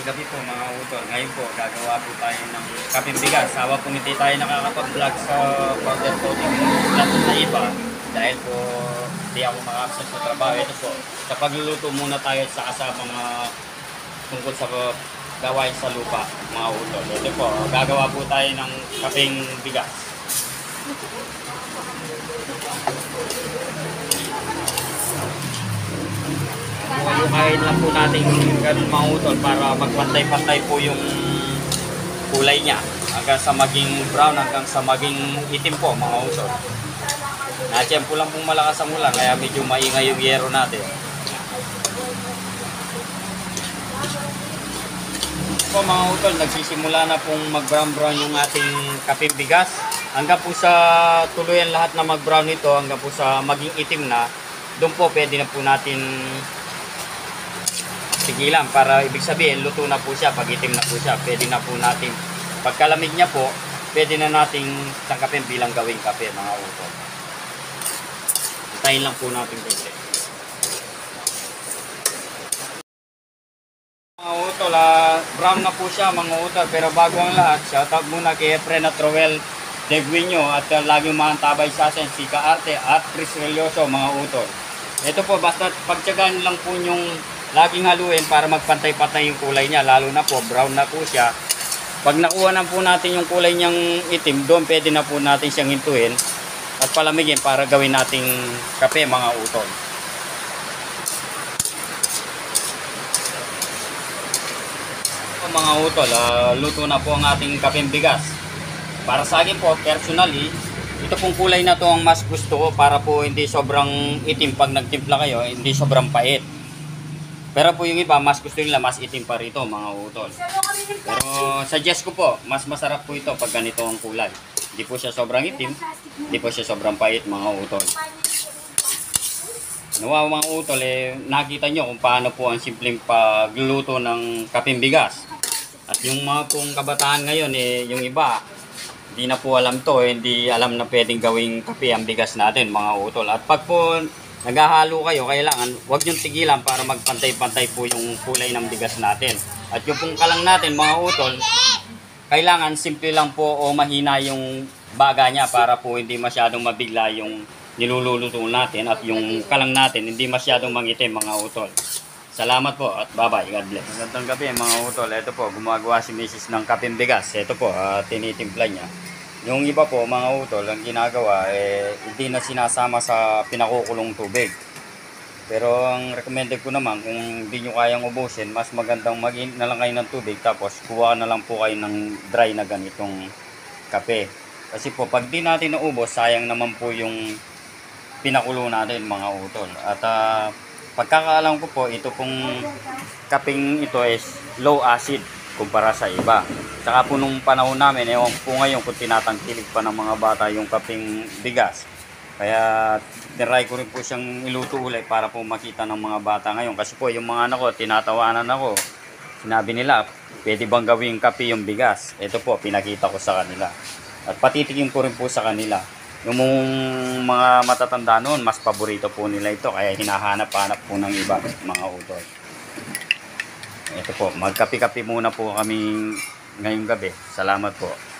Magandang gabi po mga utol. Ngayon po, gagawa po tayo ng kapeng bigas. Sawa po hindi tayo nakakapag-vlog sa powder coating natin na iba. Dahil po, hindi ako maka-access sa trabaho. Ito po, sa pagluluto muna tayo sa kasama tungkol sa gawain sa lupa, mga utol. Ito po, gagawa po tayo ng kapeng bigas. Lukain lang po natin ganun mga utol para magpantay-pantay po yung kulay niya hanggang sa maging brown, hanggang sa maging itim po mga utol. Natiyempo lang pong malakas ang ulan kaya medyo maingay yung yero natin. Po mga utol, nagsisimula na pong mag-brown yung ating kapeng bigas. Hanggang po sa tuluyan lahat na mag-brown ito, hanggang po sa maging itim na, doon po pwede na po natin sigilan para ibig sabihin luto na po siya. Pag itim na po siya, pwede na po natin, pagkalamig niya po, pwede na nating tangkapin bilang gawing kape mga utol. Tayin lang po natin dito mga utol. Brown na po siya mga utol, pero bago ang lahat, shoutout muna kay Efren at Roel Deguinio at laging maantabay sa atin si Kaarte at Chris Relioso mga utol. Ito po, basta pagtyagaan lang po yung laging haluin para magpantay-pantay yung kulay niya, lalo na po brown na po siya. Pag nakuha na po natin yung kulay niyang itim, doon pwede na po natin siyang hintuin at palamigin para gawin nating kape mga utol. Mga utol, luto na po ang ating kapeng bigas. Para sa akin po, personally, ito pong kulay na to ang mas gusto ko para po hindi sobrang itim pag nagtimpla kayo, hindi sobrang pait. Pero po yung iba, mas gusto nila mas itim pa rito mga utol. Pero suggest ko po, mas masarap po ito pag ganito ang kulay. Hindi po siya sobrang itim, hindi po siya sobrang pait mga utol. Nawa mga utol, nakita nyo kung paano po ang simpleng pagluluto ng kapeng bigas. At yung mga pong kabataan ngayon, yung iba, hindi na po alam to, hindi alam na pwedeng gawing kape ang bigas natin mga utol. At pag po naghahalo kayo, kailangan huwag niyong tigilan para magpantay-pantay po yung kulay ng bigas natin. At yung pong kalang natin mga utol, kailangan simple lang po o mahina yung baga niya para po hindi masyadong mabigla yung niluluto natin at yung kalang natin hindi masyadong mangitim mga utol. Salamat po at bye-bye. God bless. Magandang gabi mga utol. Ito po, gumagawa si Mrs. ng kapeng bigas. Ito po, tinitimpla niya. Yung iba po mga utol, ang ginagawa hindi na sinasama sa pinakukulong tubig. Pero ang recommended ko naman, kung hindi nyo kayang ubusin, mas magandang mag-in na lang kayo ng tubig tapos kuha na lang po kayo ng dry na ganitong kape. Kasi po pag di natin naubos, sayang naman po yung pinakulo natin mga utol. At pagkakaalam ko po, ito pong kapeng ito is low acid kumpara sa iba. Saka po nung panahon namin, ewan po ngayon kung tinatangkilig pa ng mga bata yung kapeng bigas. Kaya tinry ko rin po siyang iluto ulit para po makita ng mga bata ngayon. Kasi po yung mga anak ko, tinatawanan ako. Sinabi nila, pwede bang gawing kape yung bigas? Ito po, pinakita ko sa kanila. At patitigin ko rin po sa kanila. Yung mga matatanda noon, mas paborito po nila ito. Kaya hinahanap-hanap po ng iba, mga utol. Ito po, magkape-kape muna po kami ngayong gabi. Salamat po.